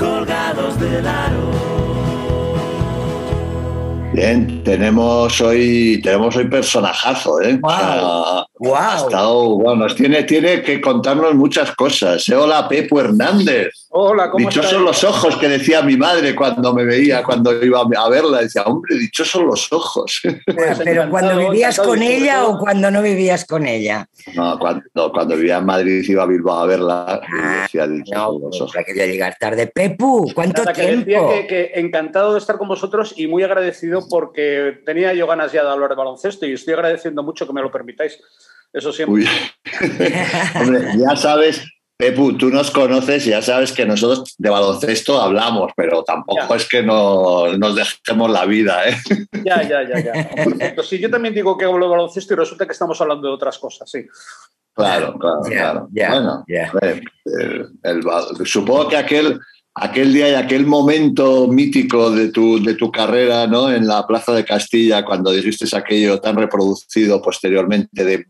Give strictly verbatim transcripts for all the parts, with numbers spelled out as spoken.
colgados del aro. Bien, tenemos hoy, tenemos hoy personajazo, ¿eh? Wow. O sea, Wow. ha estado, bueno, nos tiene, tiene que contarnos muchas cosas. ¿eh? Hola, Pepu Hernández. Hola, ¿cómo Dichosos estás? los ojos que decía mi madre cuando me veía, cuando iba a verla. Decía, hombre, dichosos los ojos. Pues pero cuando vivías con ella o cuando no vivías con ella. No, cuando, cuando vivía en Madrid iba a Bilbao a verla y Ah, decía, dichosos no, los pues ojos. para que yo llegar tarde. Pepu, ¿cuánto Nada, que tiempo? decía que, que encantado de estar con vosotros y muy agradecido porque tenía yo ganas ya de hablar de baloncesto y estoy agradeciendo mucho que me lo permitáis. Eso siempre. Uy. Hombre, ya sabes, Pepu, tú nos conoces y ya sabes que nosotros de baloncesto hablamos, pero tampoco Ya. es que no, nos dejemos la vida, ¿eh? Ya, ya, ya, ya. Perfecto. Sí, yo también digo que hablo de baloncesto y resulta que estamos hablando de otras cosas, sí. Claro, claro, Ya, claro. ya, bueno, ya. a ver, el- el- supongo que aquel, aquel día y aquel momento mítico de tu, de tu carrera, ¿no? En la Plaza de Castilla, cuando dijiste aquello tan reproducido posteriormente de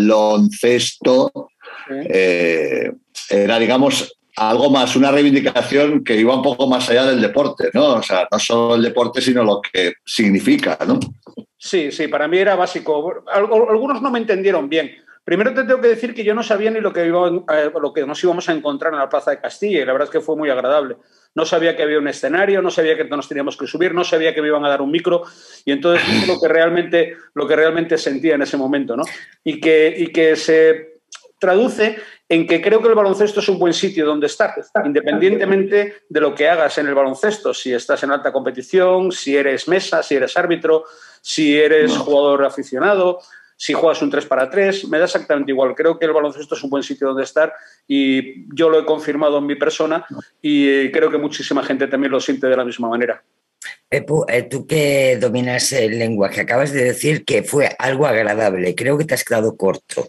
baloncesto, Sí. eh, era, digamos, algo más, una reivindicación que iba un poco más allá del deporte, ¿no? O sea, no solo el deporte, sino lo que significa, ¿no? Sí, sí, para mí era básico. Algo- Algunos no me entendieron bien. Primero te tengo que decir que yo no sabía ni lo que, iba, eh, lo que nos íbamos a encontrar en la Plaza de Castilla y la verdad es que fue muy agradable. No sabía que había un escenario, no sabía que nos teníamos que subir, no sabía que me iban a dar un micro y entonces eso es lo que realmente, lo que realmente sentía en ese momento, ¿no? Y que, y que se traduce en que creo que el baloncesto es un buen sitio donde estar, independientemente de lo que hagas en el baloncesto, si estás en alta competición, si eres mesa, si eres árbitro, si eres No. jugador aficionado, si juegas un tres para tres, me da exactamente igual. Creo que el baloncesto es un buen sitio donde estar y yo lo he confirmado en mi persona y eh, creo que muchísima gente también lo siente de la misma manera. Pepu, eh, tú que dominas el lenguaje, acabas de decir que fue algo agradable. Creo que te has quedado corto.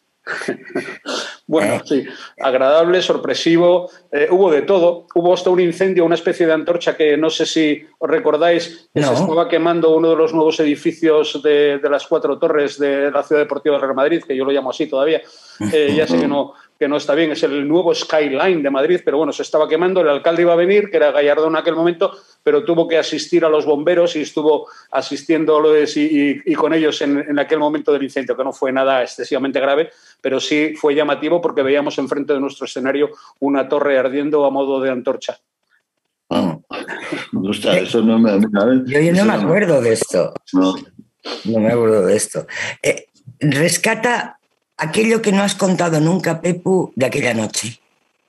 Bueno, ¿Eh? sí, agradable, sorpresivo, eh, hubo de todo. Hubo hasta un incendio, una especie de antorcha que no sé si os recordáis, que No. se estaba quemando uno de los nuevos edificios de, de las cuatro torres de la Ciudad Deportiva del Real Madrid, que yo lo llamo así todavía. Eh, ya sé que no, que no está bien, es el nuevo Skyline de Madrid, pero bueno, se estaba quemando, el alcalde iba a venir, que era Gallardón en aquel momento, pero tuvo que asistir a los bomberos y estuvo asistiéndolos y, y, y con ellos en, en aquel momento del incendio, que no fue nada excesivamente grave, pero sí fue llamativo porque veíamos enfrente de nuestro escenario una torre ardiendo a modo de antorcha. Ah, ostras, eso no me... ¿sabes? Yo, yo no Eso me acuerdo de esto. No. No me acuerdo de esto. Eh, rescata aquello que no has contado nunca, Pepu, de aquella noche.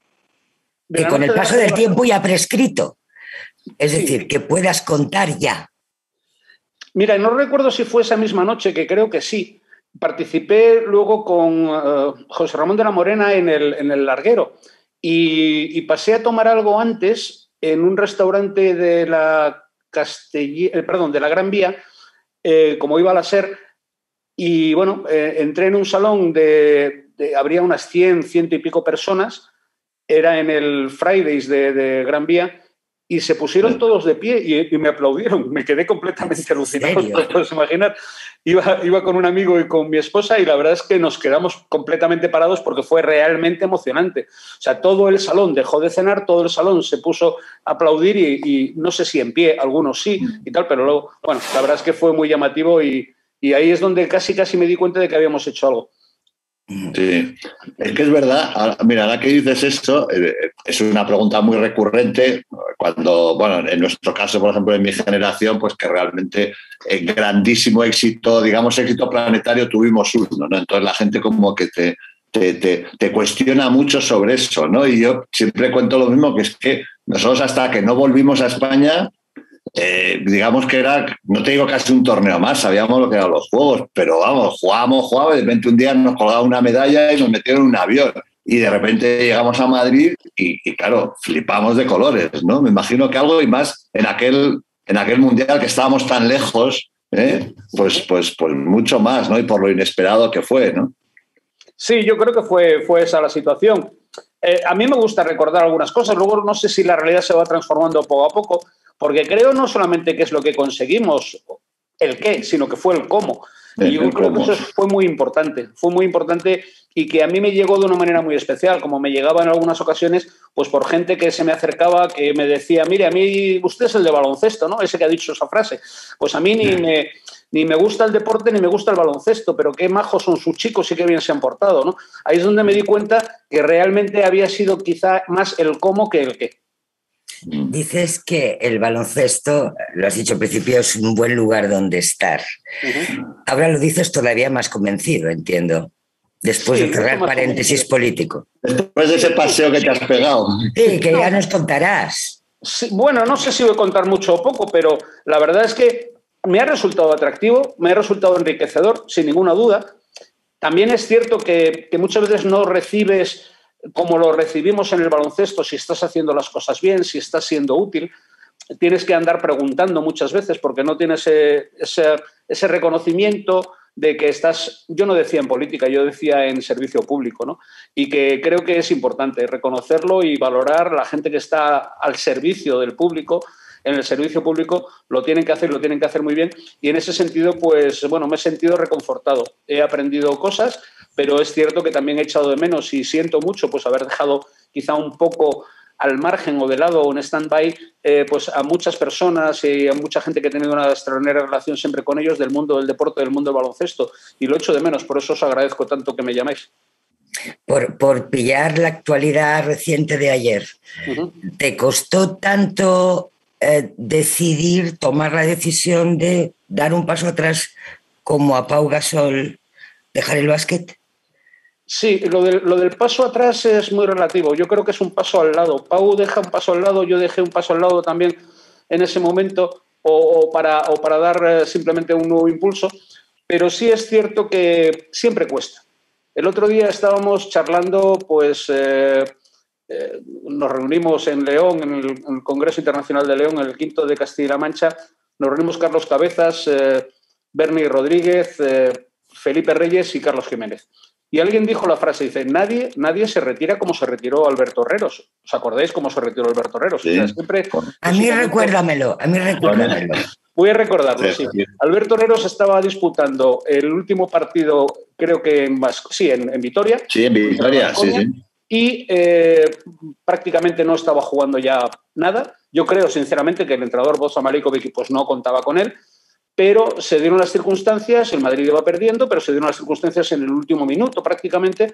De Que la con noche el de paso la del celebración. tiempo ya prescrito. Es Sí. decir, que puedas contar ya. Mira, no recuerdo si fue esa misma noche, que creo que sí. Participé luego con uh, José Ramón de la Morena en el, en el Larguero y, y pasé a tomar algo antes en un restaurante de la Castelli- eh, perdón, de la Gran Vía, eh, como iba a la SER, y bueno, eh, entré en un salón de, de habría unas cien, ciento y pico personas, era en el Fridays de, de Gran Vía, y se pusieron Sí. todos de pie y, y me aplaudieron. Me quedé completamente alucinado, serio? te lo puedes imaginar. Iba, iba con un amigo y con mi esposa y la verdad es que nos quedamos completamente parados porque fue realmente emocionante. O sea, todo el salón dejó de cenar, todo el salón se puso a aplaudir y, y no sé si en pie, algunos sí y tal, pero luego, bueno, la verdad es que fue muy llamativo y, y ahí es donde casi casi me di cuenta de que habíamos hecho algo. Sí, es que es verdad. Ahora, mira, ahora que dices esto, eh, es una pregunta muy recurrente cuando, bueno, en nuestro caso, por ejemplo, en mi generación, pues que realmente en grandísimo éxito, digamos, éxito planetario tuvimos uno, ¿no? Entonces la gente como que te, te, te, te cuestiona mucho sobre eso, ¿no? Y yo siempre cuento lo mismo, que es que nosotros hasta que no volvimos a España, Eh, digamos que era, no te digo casi un torneo más, sabíamos lo que eran los juegos, pero vamos, jugábamos, jugábamos, y de repente un día nos colgaba una medalla y nos metieron en un avión. Y de repente llegamos a Madrid y, y claro, flipamos de colores, ¿no? Me imagino que algo y más en aquel, en aquel mundial que estábamos tan lejos, ¿eh? pues, pues, pues mucho más, ¿no? Y por lo inesperado que fue, ¿no? Sí, yo creo que fue, fue esa la situación. Eh, a mí me gusta recordar algunas cosas, luego no sé si la realidad se va transformando poco a poco, porque creo no solamente que es lo que conseguimos, el qué, sino que fue el cómo. Y yo creo que eso fue muy importante, fue muy importante y que a mí me llegó de una manera muy especial, como me llegaba en algunas ocasiones, pues por gente que se me acercaba, que me decía, mire, a mí usted es el de baloncesto, ¿no? Ese que ha dicho esa frase. Pues a mí ni me, ni me gusta el deporte ni me gusta el baloncesto, pero qué majos son sus chicos y qué bien se han portado, ¿no? Ahí es donde me di cuenta que realmente había sido quizá más el cómo que el qué. Dices que el baloncesto, lo has dicho al principio, es un buen lugar donde estar. Uh-huh. Ahora lo dices todavía más convencido, entiendo. Después sí, de cerrar paréntesis político. Después de ese paseo que te has pegado. Sí, que ya nos contarás. Sí, bueno, no sé si voy a contar mucho o poco, pero la verdad es que me ha resultado atractivo, me ha resultado enriquecedor, sin ninguna duda. También es cierto que, que muchas veces no recibes como lo recibimos en el baloncesto, si estás haciendo las cosas bien, si estás siendo útil. Tienes que andar preguntando muchas veces porque no tienes ese, ese, ese reconocimiento de que estás, yo no decía en política, yo decía en servicio público, ¿no? Y que creo que es importante reconocerlo y valorar la gente que está al servicio del público. En el servicio público lo tienen que hacer, lo tienen que hacer muy bien. Y en ese sentido, pues, bueno, me he sentido reconfortado. He aprendido cosas, pero es cierto que también he echado de menos y siento mucho pues haber dejado quizá un poco al margen o de lado o en stand-by eh, pues a muchas personas y a mucha gente que he tenido una extraordinaria relación siempre con ellos del mundo del deporte, del mundo del baloncesto, y lo echo de menos, por eso os agradezco tanto que me llaméis. Por, por pillar la actualidad reciente de ayer, uh-huh. ¿Te costó tanto eh, decidir, tomar la decisión de dar un paso atrás como a Pau Gasol dejar el básquet? Sí, lo del, lo del paso atrás es muy relativo. Yo creo que es un paso al lado. Pau deja un paso al lado, yo dejé un paso al lado también en ese momento o, o, para, o para dar simplemente un nuevo impulso. Pero sí es cierto que siempre cuesta. El otro día estábamos charlando, pues eh, eh, nos reunimos en León, en el, en el Congreso Internacional de León, en el quinto de Castilla-La Mancha. Nos reunimos Carlos Cabezas, eh, Bernie Rodríguez, eh, Felipe Reyes y Carlos Jiménez. Y alguien dijo la frase, dice, nadie, nadie se retira como se retiró Alberto Herreros. ¿Os acordáis cómo se retiró Alberto Herreros? Sí. O sea, siempre, a mí recuérdamelo, a mí recuérdamelo. Voy a recordarlo, sí. sí. Alberto Herreros estaba disputando el último partido, creo que en, sí, en, en Vitoria. Sí, en Vitoria, sí, sí. Y eh, prácticamente no estaba jugando ya nada. Yo creo, sinceramente, que el entrenador Bozo Marinkovic pues, no contaba con él. Pero se dieron las circunstancias, el Madrid iba perdiendo, pero se dieron las circunstancias en el último minuto prácticamente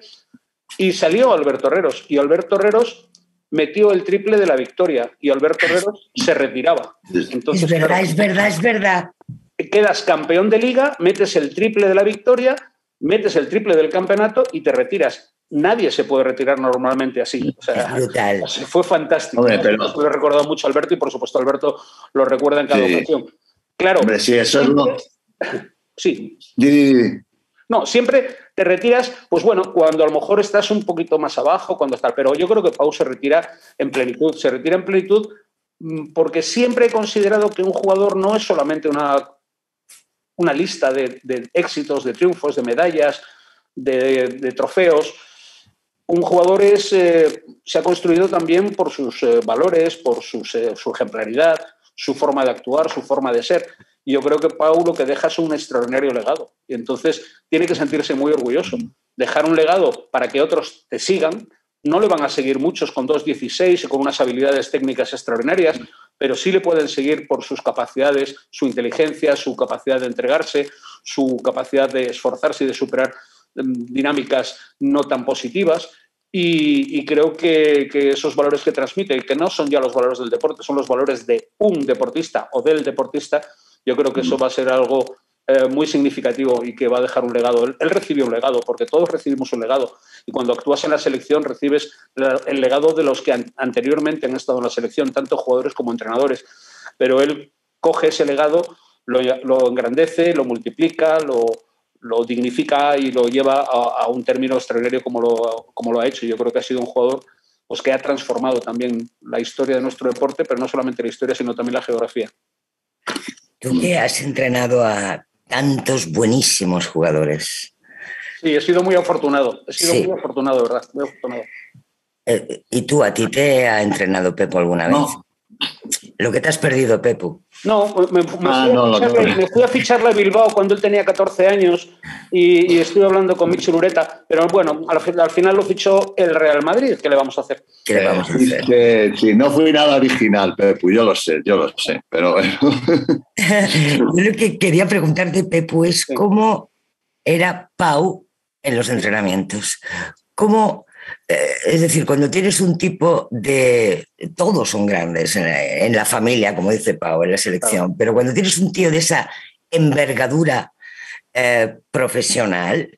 y salió Alberto Herreros. Y Alberto Herreros metió el triple de la victoria y Alberto Herreros se retiraba. Entonces, es verdad, claro, es verdad, es verdad. Quedas campeón de liga, metes el triple de la victoria, metes el triple del campeonato y te retiras. Nadie se puede retirar normalmente así. O sea, es brutal. Fue fantástico. Hombre, pero... Lo he recordado mucho a Alberto y por supuesto Alberto lo recuerda en cada sí. ocasión. Claro. Hombre, sí, eso siempre, es lo... Sí. Sí. No, siempre te retiras, pues bueno, cuando a lo mejor estás un poquito más abajo, cuando estás... Pero yo creo que Pau se retira en plenitud. Se retira en plenitud porque siempre he considerado que un jugador no es solamente una, una lista de, de éxitos, de triunfos, de medallas, de, de trofeos. Un jugador es, eh, se ha construido también por sus eh, valores, por sus, eh, su ejemplaridad, su forma de actuar, su forma de ser. Y yo creo que Pau lo que deja es un extraordinario legado. Y entonces tiene que sentirse muy orgulloso. Dejar un legado para que otros te sigan. No le van a seguir muchos con dos dieciséis y con unas habilidades técnicas extraordinarias, pero sí le pueden seguir por sus capacidades, su inteligencia, su capacidad de entregarse, su capacidad de esforzarse y de superar dinámicas no tan positivas. Y, y creo que, que esos valores que transmite, que no son ya los valores del deporte, son los valores de un deportista o del deportista, yo creo que eso va a ser algo eh, muy significativo y que va a dejar un legado. Él, él recibió un legado, porque todos recibimos un legado. Y cuando actúas en la selección recibes la, el legado de los que an, anteriormente han estado en la selección, tanto jugadores como entrenadores. Pero él coge ese legado, lo, lo engrandece, lo multiplica, lo... lo dignifica y lo lleva a, a un término extraordinario como lo, como lo ha hecho. Yo creo que ha sido un jugador pues, que ha transformado también la historia de nuestro deporte, pero no solamente la historia, sino también la geografía. Tú que has entrenado a tantos buenísimos jugadores. Sí, he sido muy afortunado. He sido sí. muy afortunado, de verdad. Muy afortunado. Eh, ¿Y tú, a ti te ha entrenado Pepo alguna vez? No. lo que te has perdido, Pepu. No, me, me, ah, fui no, ficharle, no. me fui a ficharle a Bilbao cuando él tenía catorce años y, y estuve hablando con Michel Ureta, pero bueno, al, al final lo fichó el Real Madrid. ¿Qué le vamos a hacer? ¿Qué le vamos a hacer? Eh, sí, no fui nada original, Pepu, yo lo sé, yo lo sé, pero bueno. Yo lo que quería preguntarte, Pepu, es Sí. cómo era Pau en los entrenamientos. ¿Cómo, eh, es decir, cuando tienes un tipo de... Todos son grandes en, en la familia, como dice Pau, en la selección, claro. Pero cuando tienes un tío de esa envergadura eh, profesional,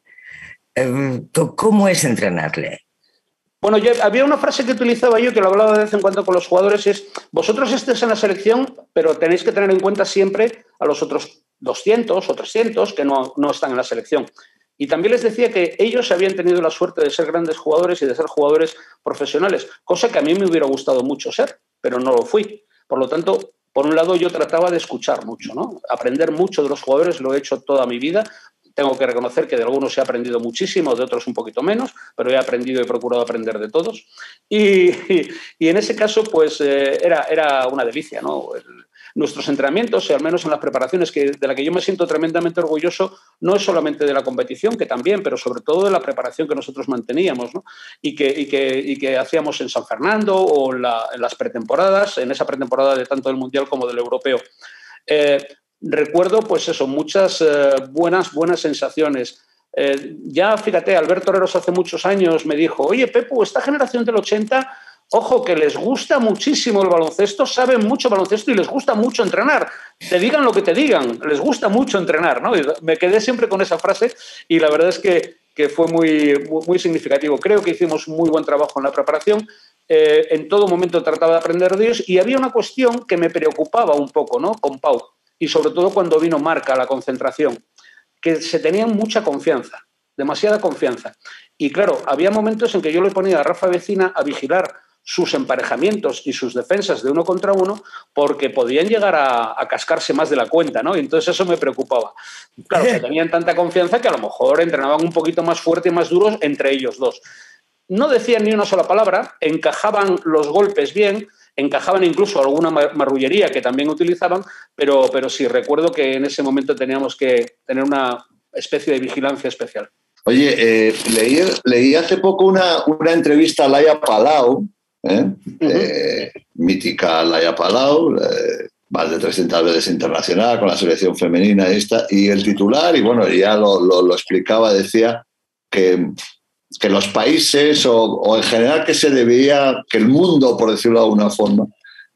eh, ¿cómo es entrenarle? Bueno, yo, había una frase que utilizaba yo, que lo hablaba de vez en cuando con los jugadores, es: vosotros estéis en la selección, pero tenéis que tener en cuenta siempre a los otros doscientos o trescientos que no, no están en la selección. Y también les decía que ellos habían tenido la suerte de ser grandes jugadores y de ser jugadores profesionales, cosa que a mí me hubiera gustado mucho ser, pero no lo fui. Por lo tanto, por un lado yo trataba de escuchar mucho, ¿no? Aprender mucho de los jugadores, lo he hecho toda mi vida. Tengo que reconocer que de algunos he aprendido muchísimo, de otros un poquito menos, pero he aprendido y he procurado aprender de todos. Y, y, y en ese caso, pues eh, era, era una delicia, ¿no? El, nuestros entrenamientos, al menos en las preparaciones, que, de la que yo me siento tremendamente orgulloso, no es solamente de la competición, que también, pero sobre todo de la preparación que nosotros manteníamos, ¿no? y, que, y, que, y que hacíamos en San Fernando o en, la, en las pretemporadas, en esa pretemporada de tanto del Mundial como del Europeo. Eh, recuerdo, pues eso, muchas eh, buenas, buenas sensaciones. Eh, ya, fíjate, Alberto Herreros hace muchos años me dijo: oye, Pepu, esta generación del ochenta... ojo, que les gusta muchísimo el baloncesto, saben mucho baloncesto y les gusta mucho entrenar. Te digan lo que te digan, les gusta mucho entrenar, ¿no? Y me quedé siempre con esa frase y la verdad es que, que fue muy, muy, muy significativo. Creo que hicimos muy buen trabajo en la preparación. Eh, en todo momento trataba de aprender de ellos y había una cuestión que me preocupaba un poco, ¿no? Con Pau, y sobre todo cuando vino Marca a la concentración, que se tenían mucha confianza, demasiada confianza. Y claro, había momentos en que yo le ponía a Rafa Vecina a vigilar sus emparejamientos y sus defensas de uno contra uno, porque podían llegar a, a cascarse más de la cuenta, ¿no? Y entonces eso me preocupaba. Claro, que tenían tanta confianza que a lo mejor entrenaban un poquito más fuerte y más duros entre ellos dos. No decían ni una sola palabra, encajaban los golpes bien, encajaban incluso alguna marrullería que también utilizaban, pero, pero sí, recuerdo que en ese momento teníamos que tener una especie de vigilancia especial. Oye, eh, leí, leí hace poco una, una entrevista a Laia Palau, ¿Eh? Uh-huh. Eh, mítica Laia Palau, eh, más de trescientas veces internacional con la selección femenina esta, y el titular, y bueno, ya lo, lo, lo explicaba, decía que, que los países o, o en general que se debía, que el mundo, por decirlo de alguna forma,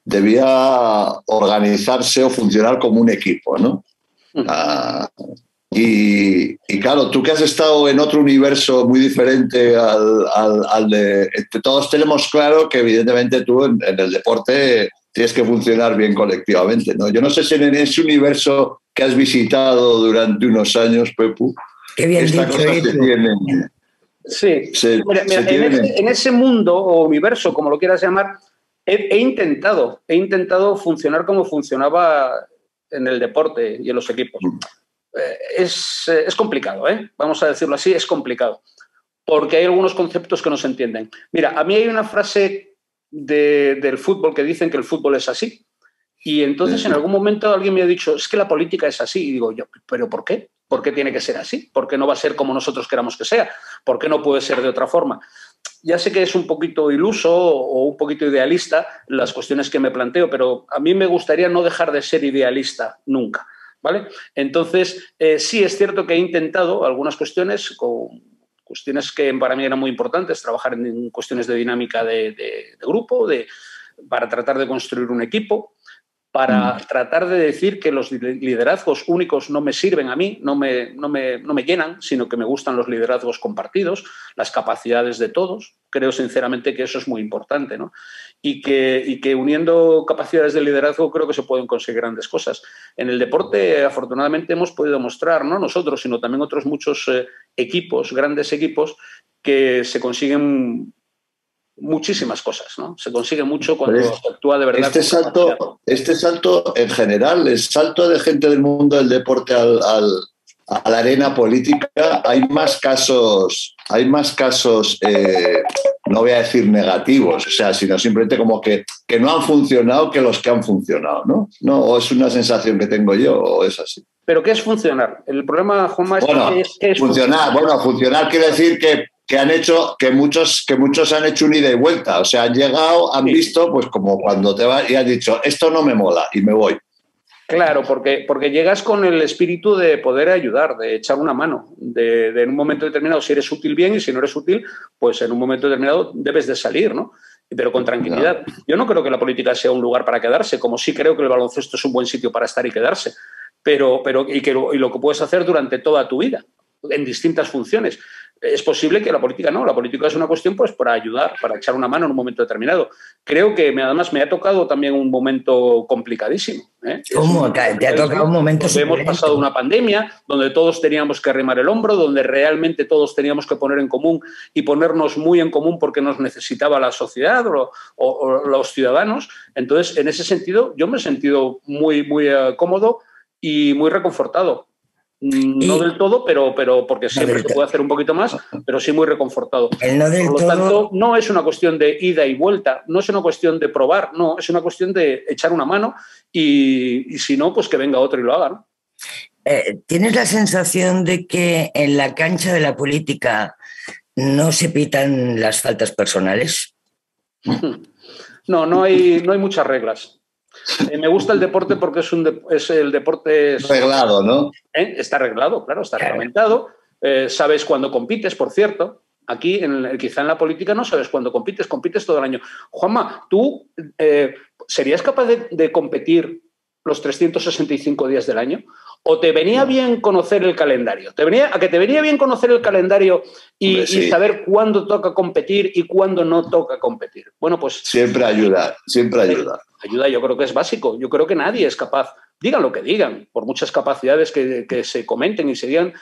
debía organizarse o funcionar como un equipo, ¿no? Uh-huh. Ah, Y, y claro, tú que has estado en otro universo muy diferente al, al, al de... Todos tenemos claro que evidentemente tú en, en el deporte tienes que funcionar bien colectivamente, ¿no? Yo no sé si en ese universo que has visitado durante unos años, Pepu, Qué bien esta dicho, cosa se tiene... Sí, se, mira, mira, se en, tiene... ese, en ese mundo o universo, como lo quieras llamar, he, he intentado, he intentado funcionar como funcionaba en el deporte y en los equipos. Es, es complicado, ¿eh? Vamos a decirlo así, es complicado, porque hay algunos conceptos que no se entienden. Mira, a mí hay una frase de, del fútbol que dicen que el fútbol es así, y entonces en algún momento alguien me ha dicho, es que la política es así, y digo yo, ¿pero por qué? ¿Por qué tiene que ser así? ¿Por qué no va a ser como nosotros queramos que sea? ¿Por qué no puede ser de otra forma? Ya sé que es un poquito iluso o un poquito idealista las cuestiones que me planteo, pero a mí me gustaría no dejar de ser idealista nunca, ¿vale? Entonces, eh, sí es cierto que he intentado algunas cuestiones, con cuestiones que para mí eran muy importantes, trabajar en cuestiones de dinámica de, de, de grupo, de, para tratar de construir un equipo, para mm. tratar de decir que los liderazgos únicos no me sirven a mí, no me, no, me, no me llenan, sino que me gustan los liderazgos compartidos, las capacidades de todos. Creo sinceramente que eso es muy importante, ¿no? Y que, y que uniendo capacidades de liderazgo creo que se pueden conseguir grandes cosas. En el deporte, afortunadamente, hemos podido mostrar, no nosotros, sino también otros muchos eh, equipos, grandes equipos, que se consiguen muchísimas cosas, ¿no? Se consigue mucho cuando se actúa de verdad. Este salto, este salto en general, el salto de gente del mundo del deporte al, al, a la arena política, hay más casos hay más casos, eh, no voy a decir negativos, o sea, sino simplemente como que, que no han funcionado que los que han funcionado, ¿no? ¿No? ¿O es una sensación que tengo yo o es así? ¿Pero qué es funcionar? El problema, Juanma, es bueno, que es, que es funcionar. funcionar. Bueno, funcionar quiere decir que, que han hecho, que muchos, que muchos han hecho un ida y vuelta. O sea, han llegado, han sí. visto, pues como cuando te vas y has dicho, esto no me mola y me voy. Claro, porque, porque llegas con el espíritu de poder ayudar, de echar una mano, de, de en un momento determinado, si eres útil, bien, y si no eres útil, pues en un momento determinado debes de salir, ¿no? Pero con tranquilidad. No. Yo no creo que la política sea un lugar para quedarse, como sí creo que el baloncesto es un buen sitio para estar y quedarse, pero, pero y, que lo, y lo que puedes hacer durante toda tu vida, en distintas funciones. Es posible que la política no, la política es una cuestión pues para ayudar, para echar una mano en un momento determinado. Creo que me, además me ha tocado también un momento complicadísimo. ¿eh? ¿Cómo? Un ¿Te ha tocado un momento donde hemos pasado una pandemia, donde todos teníamos que arrimar el hombro, donde realmente todos teníamos que poner en común y ponernos muy en común porque nos necesitaba la sociedad o, o, o los ciudadanos. Entonces, en ese sentido, yo me he sentido muy, muy uh, cómodo y muy reconfortado. No y, del todo, pero, pero porque siempre no se puede hacer un poquito más, pero sí muy reconfortado. El no del Por lo todo... tanto, no es una cuestión de ida y vuelta, no es una cuestión de probar, no, es una cuestión de echar una mano y, y si no, pues que venga otro y lo haga, ¿no? Eh, ¿Tienes la sensación de que en la cancha de la política no se pitan las faltas personales? No, no hay, no hay muchas reglas. Eh, me gusta el deporte porque es, un de, es el deporte... Es, reglado, ¿no? ¿eh? Está arreglado, claro, está reglamentado. Eh, sabes cuándo compites, por cierto. Aquí, en, quizá en la política, no sabes cuándo compites, compites todo el año. Juanma, ¿tú eh, serías capaz de, de competir los trescientos sesenta y cinco días del año? ¿O te venía bien conocer el calendario? ¿Te venía, ¿A que te venía bien conocer el calendario y, Hombre, sí. y saber cuándo toca competir y cuándo no toca competir? Bueno, pues... Siempre ayuda, siempre ayuda. Ayuda, yo creo que es básico. Yo creo que nadie es capaz, digan lo que digan, por muchas capacidades que, que se comenten y se digan,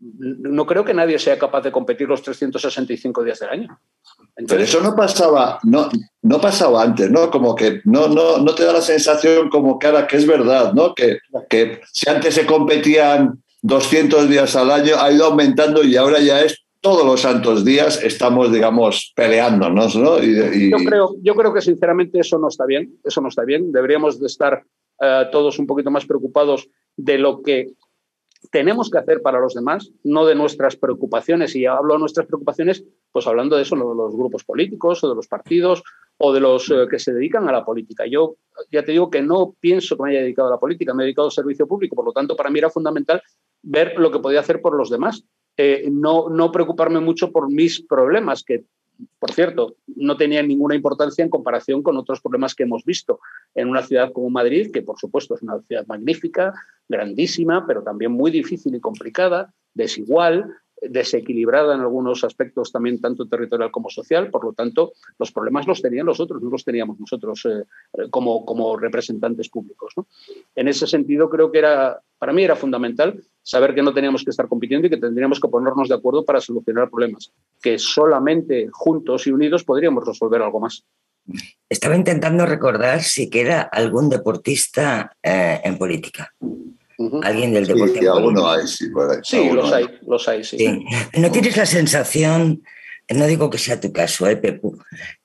no creo que nadie sea capaz de competir los trescientos sesenta y cinco días del año. Entonces, pero eso no pasaba, no, no pasaba antes, ¿no? Como que no, no, no te da la sensación como que ahora que es verdad, ¿no? Que, que si antes se competían doscientos días al año, ha ido aumentando y ahora ya es todos los santos días estamos, digamos, peleándonos, ¿no? Y, y... Yo, creo, yo creo que sinceramente eso no está bien, eso no está bien. Deberíamos de estar uh, todos un poquito más preocupados de lo que tenemos que hacer para los demás, no de nuestras preocupaciones. Y hablo de nuestras preocupaciones, pues hablando de eso, de los grupos políticos o de los partidos o de los eh, que se dedican a la política. Yo ya te digo que no pienso que me haya dedicado a la política, me he dedicado al servicio público, por lo tanto, para mí era fundamental ver lo que podía hacer por los demás. Eh, no, no preocuparme mucho por mis problemas, que, por cierto, no tenían ninguna importancia en comparación con otros problemas que hemos visto en una ciudad como Madrid, que por supuesto es una ciudad magnífica, grandísima, pero también muy difícil y complicada, desigual, desequilibrada en algunos aspectos también tanto territorial como social. Por lo tanto, los problemas los tenían los otros, no los teníamos nosotros eh, como, como representantes públicos, ¿no? En ese sentido, creo que era, para mí era fundamental saber que no teníamos que estar compitiendo y que tendríamos que ponernos de acuerdo para solucionar problemas, que solamente juntos y unidos podríamos resolver algo más. Estaba intentando recordar si queda algún deportista eh, en política. Uh-huh. Alguien del deporte. Sí, alguno hay, sí, por ahí. Sí, los hay, hay, los hay, sí. sí. ¿No tienes la sensación, no digo que sea tu caso, eh, Pepu,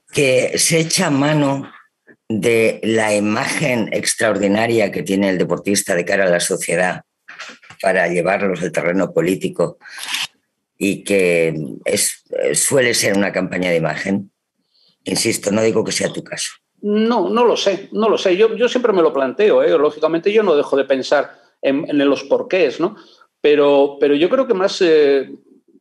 que se echa mano de la imagen extraordinaria que tiene el deportista de cara a la sociedad para llevarlos al terreno político y que es, suele ser una campaña de imagen? Insisto, no digo que sea tu caso. No, no lo sé, no lo sé. Yo, yo siempre me lo planteo, ¿eh? Lógicamente yo no dejo de pensar en, en los porqués, ¿no? Pero, pero yo creo que más... Eh,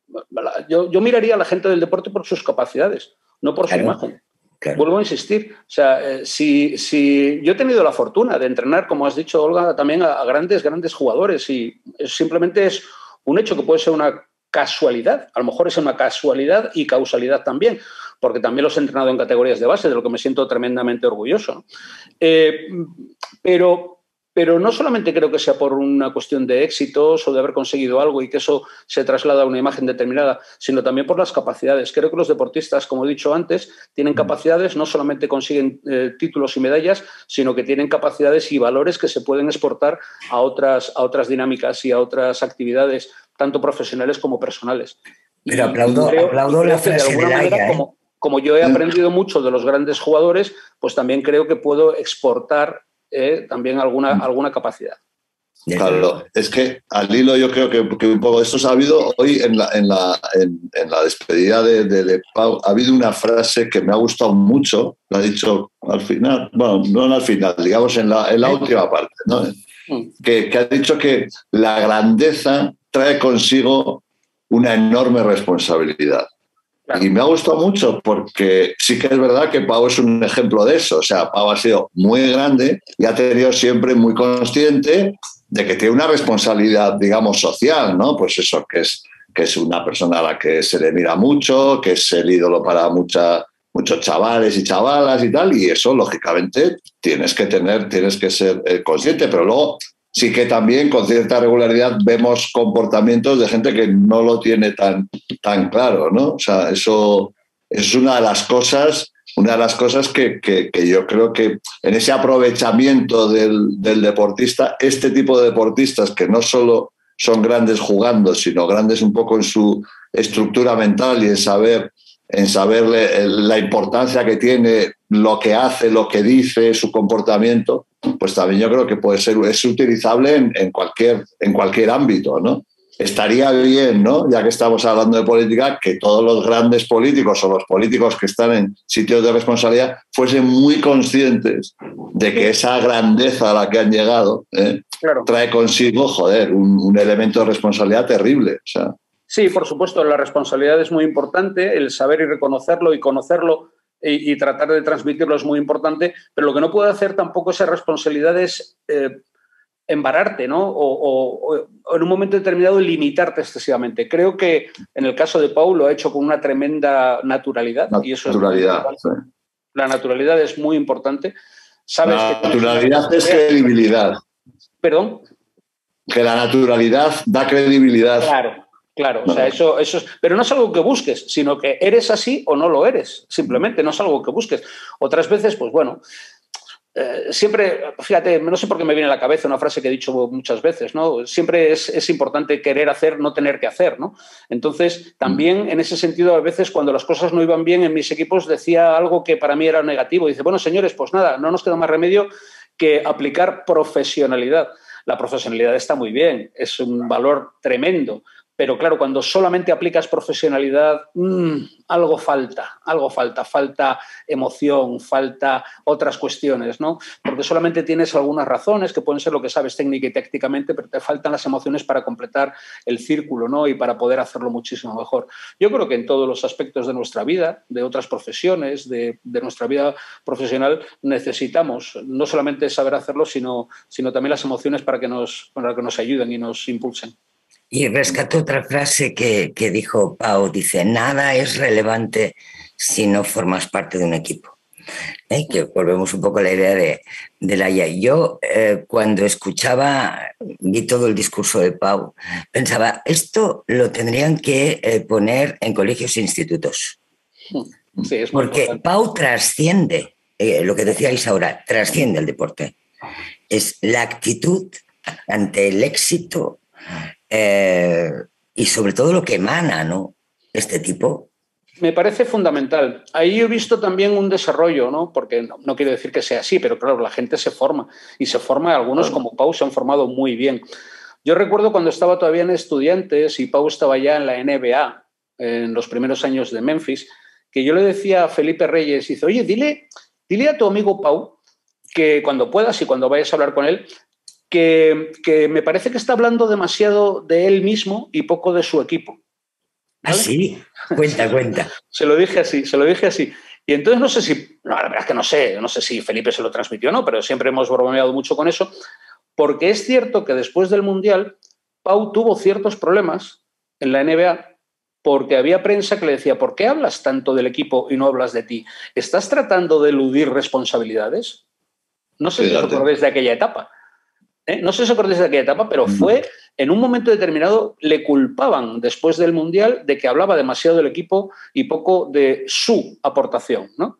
yo, yo miraría a la gente del deporte por sus capacidades, no por claro, su imagen. Claro. Vuelvo a insistir. O sea, eh, si, si yo he tenido la fortuna de entrenar, como has dicho, Olga, también a, a grandes, grandes jugadores y simplemente es un hecho que puede ser una casualidad. A lo mejor es una casualidad y causalidad también, porque también los he entrenado en categorías de base, de lo que me siento tremendamente orgulloso, ¿no? Eh, pero, pero no solamente creo que sea por una cuestión de éxitos o de haber conseguido algo y que eso se traslada a una imagen determinada, sino también por las capacidades. Creo que los deportistas, como he dicho antes, tienen capacidades, no solamente consiguen eh, títulos y medallas, sino que tienen capacidades y valores que se pueden exportar a otras, a otras dinámicas y a otras actividades, tanto profesionales como personales. Pero aplaudo, creo, aplaudo la frase de, de Laia, ¿eh? como, como yo he aprendido mucho de los grandes jugadores, pues también creo que puedo exportar eh, también alguna, alguna capacidad. Claro, es que al hilo yo creo que, que un poco esto se ha habido hoy en la, en la, en, en la despedida de, de, de Pau, ha habido una frase que me ha gustado mucho, la ha dicho al final, bueno, no al final, digamos en la, en la última parte, ¿no? que, que ha dicho que la grandeza trae consigo una enorme responsabilidad. Claro. Y me ha gustado mucho porque sí que es verdad que Pau es un ejemplo de eso. O sea, Pau ha sido muy grande y ha tenido siempre muy consciente de que tiene una responsabilidad, digamos, social, ¿no? Pues eso, que es, que es una persona a la que se le mira mucho, que es el ídolo para mucha, muchos chavales y chavalas y tal, y eso, lógicamente, tienes que tener, tienes que ser eh, consciente, pero luego sí que también con cierta regularidad vemos comportamientos de gente que no lo tiene tan, tan claro, ¿no? O sea, eso es una de las cosas... Una de las cosas que, que, que yo creo que en ese aprovechamiento del, del deportista, este tipo de deportistas que no solo son grandes jugando, sino grandes un poco en su estructura mental y en saber, en saber la importancia que tiene lo que hace, lo que dice, su comportamiento, pues también yo creo que puede ser, es utilizable en, en, cualquier, en cualquier ámbito, ¿no? Estaría bien, ¿no? Ya que estamos hablando de política, que todos los grandes políticos o los políticos que están en sitios de responsabilidad fuesen muy conscientes de que esa grandeza a la que han llegado ¿eh? claro. trae consigo, joder, un, un elemento de responsabilidad terrible. O sea. Sí, por supuesto, la responsabilidad es muy importante, el saber y reconocerlo y conocerlo y, y tratar de transmitirlo es muy importante, pero lo que no puede hacer tampoco esa responsabilidad es... Eh, embararte, ¿no? O, o, o en un momento determinado limitarte excesivamente. Creo que en el caso de Pau lo ha hecho con una tremenda naturalidad. Nat- y eso naturalidad. Es sí. La naturalidad es muy importante. ¿Sabes la que naturalidad es credibilidad. ¿Perdón? Que la naturalidad da credibilidad. Claro, claro. No. O sea, eso, eso es, pero no es algo que busques, sino que eres así o no lo eres. Simplemente no es algo que busques. Otras veces, pues bueno... Eh, siempre, fíjate, no sé por qué me viene a la cabeza una frase que he dicho muchas veces, ¿no? Siempre es, es importante querer hacer, no tener que hacer, ¿no? Entonces, también en ese sentido, a veces cuando las cosas no iban bien en mis equipos, decía algo que para mí era negativo. Dice, bueno, señores, pues nada, no nos queda más remedio que aplicar profesionalidad. La profesionalidad está muy bien, es un valor tremendo. Pero claro, cuando solamente aplicas profesionalidad, mmm, algo falta, algo falta, falta emoción, falta otras cuestiones, ¿no? Porque solamente tienes algunas razones que pueden ser lo que sabes técnica y tácticamente, pero te faltan las emociones para completar el círculo, ¿no? Y para poder hacerlo muchísimo mejor. Yo creo que en todos los aspectos de nuestra vida, de otras profesiones, de, de nuestra vida profesional, necesitamos no solamente saber hacerlo, sino, sino también las emociones para que nos, para que nos ayuden y nos impulsen. Y rescato otra frase que, que dijo Pau, dice, nada es relevante si no formas parte de un equipo. ¿Eh? Que volvemos un poco a la idea de, de Laia. Yo eh, cuando escuchaba, vi todo el discurso de Pau, pensaba, esto lo tendrían que eh, poner en colegios e institutos. Sí, es muy Porque importante. Pau trasciende, eh, lo que decíais ahora, trasciende el deporte. Es la actitud ante el éxito, Eh, y sobre todo lo que emana, ¿no? Este tipo. Me parece fundamental. Ahí he visto también un desarrollo, ¿no? Porque no, no quiero decir que sea así, pero claro, la gente se forma y se forma, algunos como Pau se han formado muy bien. Yo recuerdo cuando estaba todavía en Estudiantes y Pau estaba ya en la N B A, en los primeros años de Memphis, que yo le decía a Felipe Reyes, dice, oye, dile, dile a tu amigo Pau que cuando puedas y cuando vayas a hablar con él, Que, que me parece que está hablando demasiado de él mismo y poco de su equipo. ¿Vale? ¿Ah, sí? Cuenta, cuenta. Se lo dije así, se lo dije así. Y entonces no sé si, no, la verdad es que no sé, no sé si Felipe se lo transmitió o no, pero siempre hemos bromeado mucho con eso, porque es cierto que después del Mundial, Pau tuvo ciertos problemas en la N B A porque había prensa que le decía, ¿por qué hablas tanto del equipo y no hablas de ti? ¿Estás tratando de eludir responsabilidades? No sé si os acordáis de aquella etapa. ¿Eh? No sé si os acordáis de aquella etapa, pero fue en un momento determinado, le culpaban después del Mundial de que hablaba demasiado del equipo y poco de su aportación, ¿no?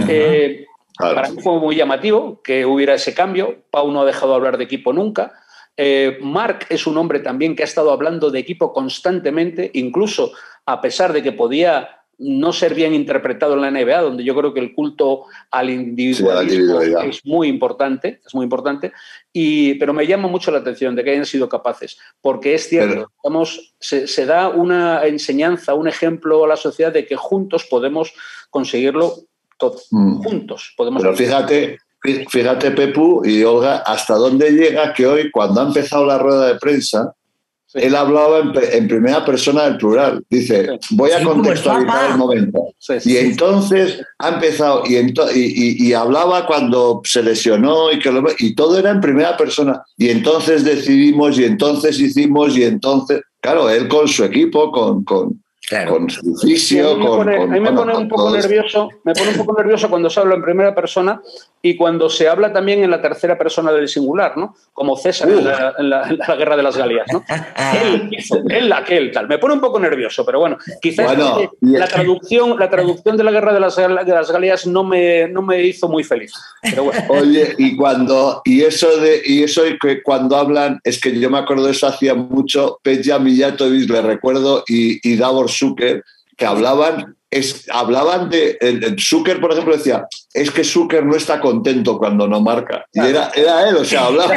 Eh, claro. Para mí fue muy llamativo que hubiera ese cambio. Pau no ha dejado de hablar de equipo nunca. Eh, Marc es un hombre también que ha estado hablando de equipo constantemente, incluso a pesar de que podía no ser bien interpretado en la N B A, donde yo creo que el culto al individualismo sí, es muy importante, es muy importante, y, pero me llama mucho la atención de que hayan sido capaces, porque es cierto, pero, digamos, se, se da una enseñanza, un ejemplo a la sociedad de que juntos podemos conseguirlo todo, mm. juntos podemos Pero fíjate, fíjate, Pepu y Olga, hasta dónde llega que hoy, cuando ha empezado la rueda de prensa, sí. él hablaba en, en primera persona del plural. Dice, sí. voy a sí, contextualizar el momento. Sí, sí, y entonces sí. ha empezado, y, ento, y, y, y hablaba cuando se lesionó, y, que lo, y todo era en primera persona. Y entonces decidimos, y entonces hicimos, y entonces... Claro, él con su equipo, con... con Claro. Con su fisio, a mí me con, pone, con, a mí me bueno, pone un poco nervioso, me pone un poco nervioso cuando se habla en primera persona y cuando se habla también en la tercera persona del singular, ¿no? Como César uh. en, la, en, la, en la Guerra de las Galias, ¿no? él hizo, él aquel, tal. Me pone un poco nervioso, pero bueno, quizás bueno, la traducción, la traducción de la Guerra de las, de las Galias no me, no me hizo muy feliz. Pero bueno. Oye, y cuando y eso de y eso de que cuando hablan, es que yo me acuerdo de eso hacía mucho, Peja Mijatovic, le recuerdo, y, y Davor Zucker, que hablaban, es, hablaban de... El, el Zucker, por ejemplo, decía, es que Zucker no está contento cuando no marca. Y era, era él, o sea, hablaba...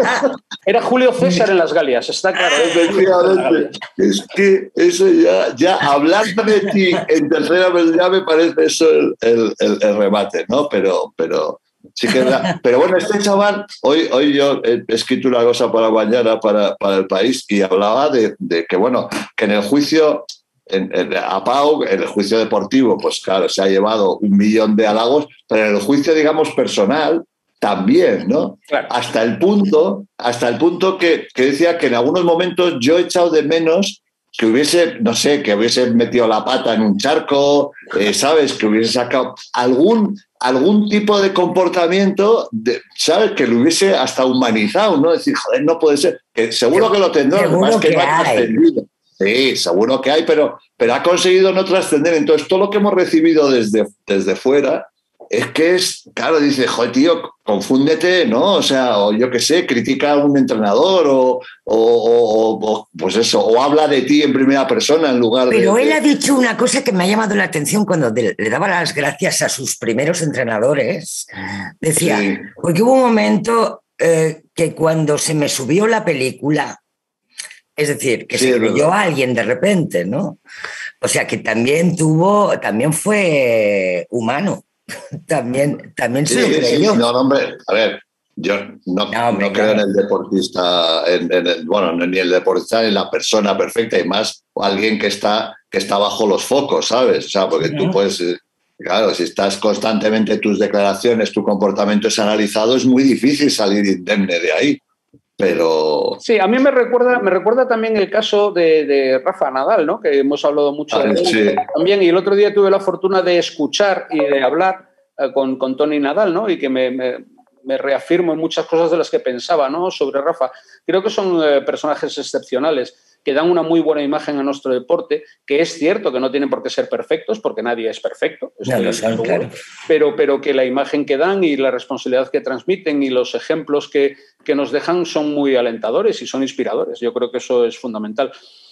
Era Julio César en las Galias, está claro. Efectivamente. Es que eso ya, ya hablar de ti en tercera vez ya me parece eso el, el, el, el remate, ¿no? Pero... pero sí que era. Pero bueno, este chaval, hoy, hoy yo he escrito una cosa para mañana, para, para El País, y hablaba de, de que, bueno, que en el juicio... En, en, a Pau, en el juicio deportivo, pues claro, se ha llevado un millón de halagos, pero en el juicio, digamos, personal, también, ¿no? Claro. Hasta el punto, hasta el punto que, que decía que en algunos momentos yo he echado de menos que hubiese, no sé, que hubiese metido la pata en un charco, eh, ¿sabes? Que hubiese sacado algún, algún tipo de comportamiento, de, ¿sabes? Que lo hubiese hasta humanizado, ¿no? Decir, joder, no puede ser. Que seguro que lo tendrá, más que, que no ha trascendido. Sí, seguro que hay, pero, pero ha conseguido no trascender. Entonces, todo lo que hemos recibido desde, desde fuera es que es, claro, dice, joder, tío, confúndete, ¿no? O sea, o yo qué sé, critica a un entrenador o, o, o, o pues eso, o habla de ti en primera persona en lugar pero de... Pero él de... ha dicho una cosa que me ha llamado la atención cuando de, le daba las gracias a sus primeros entrenadores. Decía, sí. Porque hubo un momento eh, que cuando se me subió la película... Es decir, que sí, se creyó a alguien de repente, ¿no? O sea, que también tuvo, también fue humano. También, también sí, se lo creyó. Sí, no, hombre, a ver, yo no, no, no creo en el deportista, en, en el, bueno, ni el deportista ni la persona perfecta, y más alguien que está, que está bajo los focos, ¿sabes? O sea, porque sí. tú puedes... Claro, si estás constantemente, tus declaraciones, tu comportamiento es analizado, es muy difícil salir indemne de ahí. Pero... Sí, a mí me recuerda, me recuerda también el caso de, de Rafa Nadal, ¿no? Que hemos hablado mucho de él sí. también, y el otro día tuve la fortuna de escuchar y de hablar eh, con, con Tony Nadal, ¿no? Y que me, me, me reafirmo en muchas cosas de las que pensaba, ¿no? Sobre Rafa. Creo que son eh, personajes excepcionales que dan una muy buena imagen a nuestro deporte, que es cierto que no tienen por qué ser perfectos, porque nadie es perfecto, no lo son, claro. pero, pero que la imagen que dan y la responsabilidad que transmiten y los ejemplos que, que nos dejan son muy alentadores y son inspiradores. Yo creo que eso es fundamental.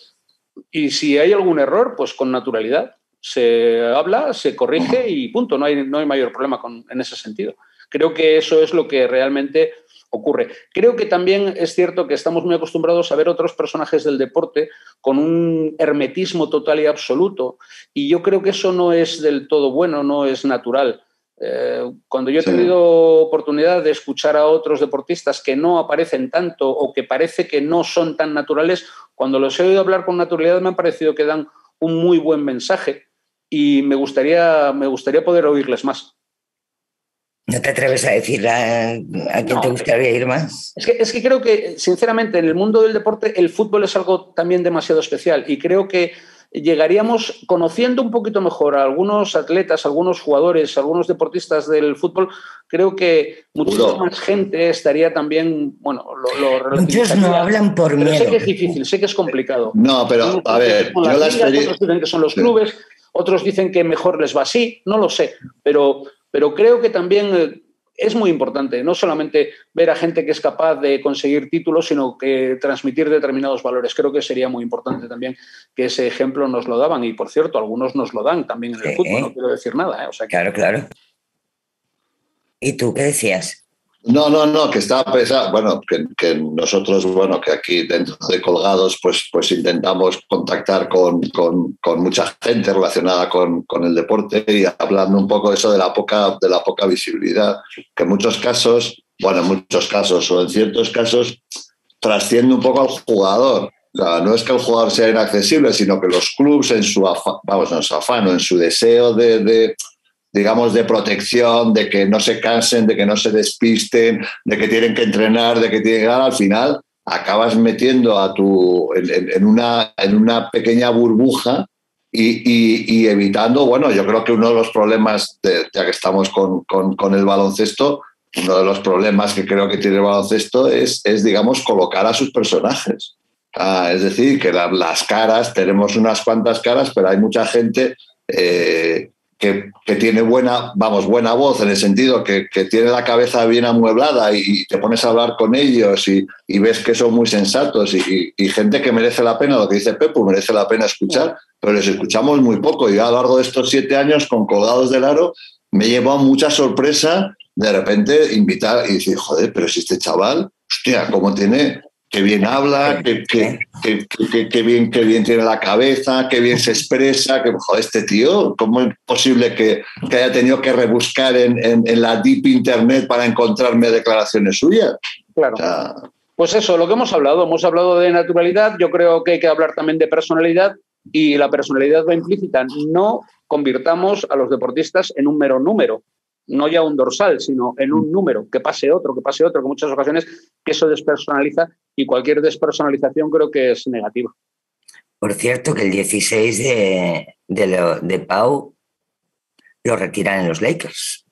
Y si hay algún error, pues con naturalidad. Se habla, se corrige y punto. No hay, no hay mayor problema con, en ese sentido. Creo que eso es lo que realmente... ocurre. Creo que también es cierto que estamos muy acostumbrados a ver otros personajes del deporte con un hermetismo total y absoluto, y yo creo que eso no es del todo bueno, no es natural. Eh, cuando yo he tenido sí. oportunidad de escuchar a otros deportistas que no aparecen tanto o que parece que no son tan naturales, cuando los he oído hablar con naturalidad me ha parecido que dan un muy buen mensaje y me gustaría, me gustaría poder oírles más. ¿No te atreves a decir a, a quién no, te gustaría ir más? Es que, es que creo que, sinceramente, en el mundo del deporte el fútbol es algo también demasiado especial y creo que llegaríamos, conociendo un poquito mejor a algunos atletas, a algunos jugadores, a algunos deportistas del fútbol, creo que muchísima más gente estaría también, bueno, lo, lo muchos no hablan por pero miedo. Sé que es difícil, sé que es complicado. No, pero a ver, yo la experiencia... Otros dicen que son los sí. clubes, otros dicen que mejor les va así, no lo sé, pero... Pero creo que también es muy importante, no solamente ver a gente que es capaz de conseguir títulos, sino que transmitir determinados valores. Creo que sería muy importante también que ese ejemplo nos lo daban, y por cierto, algunos nos lo dan también en el sí. fútbol, no quiero decir nada. ¿eh? O sea que... Claro, claro. ¿Y tú qué decías? No, no, no, que estaba pensando, bueno, que, que nosotros, bueno, que aquí dentro de Colgados, pues, pues intentamos contactar con, con, con mucha gente relacionada con, con el deporte, y hablando un poco de eso de la poca, de la poca visibilidad, que en muchos casos, bueno, en muchos casos o en ciertos casos, trasciende un poco al jugador. O sea, no es que el jugador sea inaccesible, sino que los clubes en su afán, vamos, en su afán o en su deseo de... de digamos, de protección, de que no se cansen, de que no se despisten, de que tienen que entrenar, de que tienen que ganar, al final acabas metiendo a tu, en, en, una, en una pequeña burbuja y, y, y evitando, bueno, yo creo que uno de los problemas, de, ya que estamos con, con, con el baloncesto, uno de los problemas que creo que tiene el baloncesto es, es digamos, colocar a sus personajes. Ah, es decir, que la, las caras, tenemos unas cuantas caras, pero hay mucha gente... Eh, Que, que tiene buena, vamos, buena voz, en el sentido que, que tiene la cabeza bien amueblada, y, y te pones a hablar con ellos y, y ves que son muy sensatos, y, y, y gente que merece la pena, lo que dice Pepu, merece la pena escuchar, pero les escuchamos muy poco. Y a lo largo de estos siete años con Colgados del Aro me llevó mucha sorpresa de repente invitar y decir, joder, pero si este chaval, hostia, cómo tiene... Qué bien habla, qué, qué, qué, qué, qué, bien, qué bien tiene la cabeza, qué bien se expresa, que, joder, este tío, ¿cómo es posible que, que haya tenido que rebuscar en, en, en la deep internet para encontrarme declaraciones suyas? Claro. O sea, pues eso, lo que hemos hablado, hemos hablado de naturalidad, yo creo que hay que hablar también de personalidad, y la personalidad va implícita. No convirtamos a los deportistas en un mero número, no ya un dorsal, sino en un número, que pase otro, que pase otro, que en muchas ocasiones eso despersonaliza, y cualquier despersonalización creo que es negativa. Por cierto, que el dieciséis de, de, lo, de Pau lo retiran en los Lakers.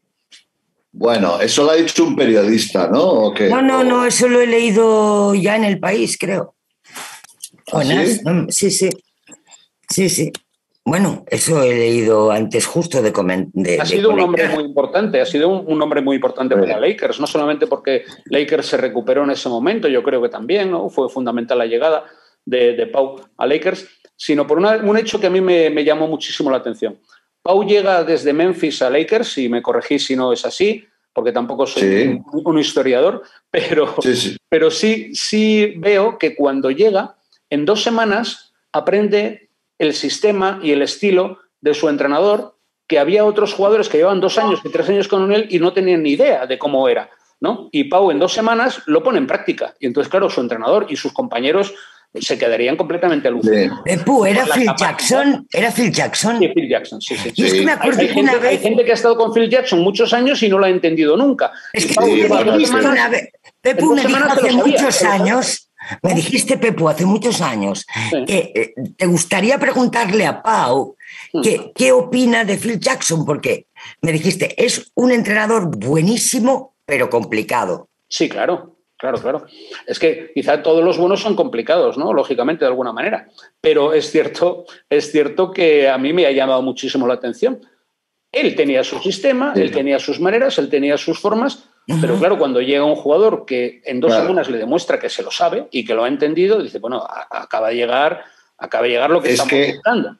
Bueno, eso lo ha dicho un periodista, ¿no? ¿O qué? No, no, no, eso lo he leído ya en El País, creo. ¿Ah, sí? Sí, sí. Sí, sí. Bueno, eso he leído antes justo de comentar. Ha sido un hombre muy importante, ha sido un, un hombre muy importante sí. para Lakers, no solamente porque Lakers se recuperó en ese momento, yo creo que también, ¿no? Fue fundamental la llegada de, de Pau a Lakers, sino por una, un hecho que a mí me, me llamó muchísimo la atención. Pau llega desde Memphis a Lakers, y me corregí si no es así, porque tampoco soy sí. un, un historiador, pero sí, sí. pero sí, sí veo que cuando llega, en dos semanas aprende el sistema y el estilo de su entrenador, que había otros jugadores que llevaban dos años y tres años con él y no tenían ni idea de cómo era, ¿no? Y Pau en dos semanas lo pone en práctica. Y entonces, claro, su entrenador y sus compañeros se quedarían completamente alucinados. Pepu, ¿era Phil Jackson? ¿Era Phil Jackson? Sí, Phil Jackson, sí, sí. Y es que me acuerdo hay, que gente, una vez... hay gente que ha estado con Phil Jackson muchos años y no lo ha entendido nunca. Es que Pau, sí, bueno, me dijiste semanas, una vez... Pepu, me dijo hace muchos años... Me dijiste, Pepu, hace muchos años, sí. que eh, te gustaría preguntarle a Pau que, qué opina de Phil Jackson, porque me dijiste, es un entrenador buenísimo, pero complicado. Sí, claro, claro, claro. Es que quizá todos los buenos son complicados, ¿no? Lógicamente, de alguna manera. Pero es cierto, es cierto que a mí me ha llamado muchísimo la atención. Él tenía su sistema, sí. él tenía sus maneras, él tenía sus formas. Pero claro, cuando llega un jugador que en dos claro. semanas le demuestra que se lo sabe y que lo ha entendido, dice, bueno, a, acaba de llegar, acaba de llegar lo que es estamos que, buscando.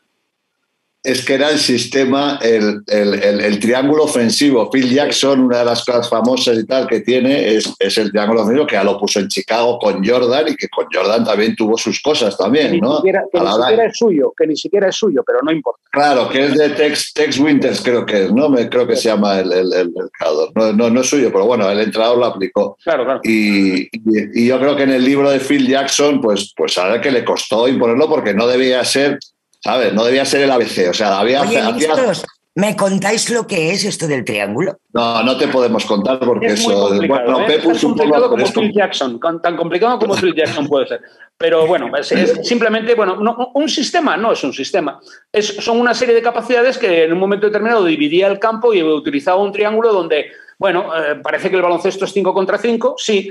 Es que era el sistema, el, el, el, el triángulo ofensivo. Phil Jackson, una de las cosas famosas y tal que tiene, es, es el triángulo ofensivo, que ya lo puso en Chicago con Jordan, y que con Jordan también tuvo sus cosas también, que ¿no? Ni siquiera, que ni siquiera es suyo, que ni siquiera es suyo, pero no importa. Claro, que es de Tex, Tex Winters, creo que es, ¿no? Me, creo que sí. se llama el, el, el, el creador. No, no, no es suyo, pero bueno, el entrenador lo aplicó. Claro, claro. Y, y, y yo creo que en el libro de Phil Jackson, pues, pues a ver que le costó imponerlo, porque no debía ser... ¿Sabes? No debía ser el A B C. O sea, había... Oye, hacía... ¿me contáis lo que es esto del triángulo? No, no te podemos contar porque es eso... Muy complicado, bueno, ¿eh? Pepu es complicado como Phil Jackson, tan complicado como Phil Jackson puede ser. Pero bueno, es, es simplemente, bueno, no, un sistema no es un sistema. Es, son una serie de capacidades que en un momento determinado dividía el campo y utilizaba un triángulo donde, bueno, eh, parece que el baloncesto es cinco contra cinco, sí.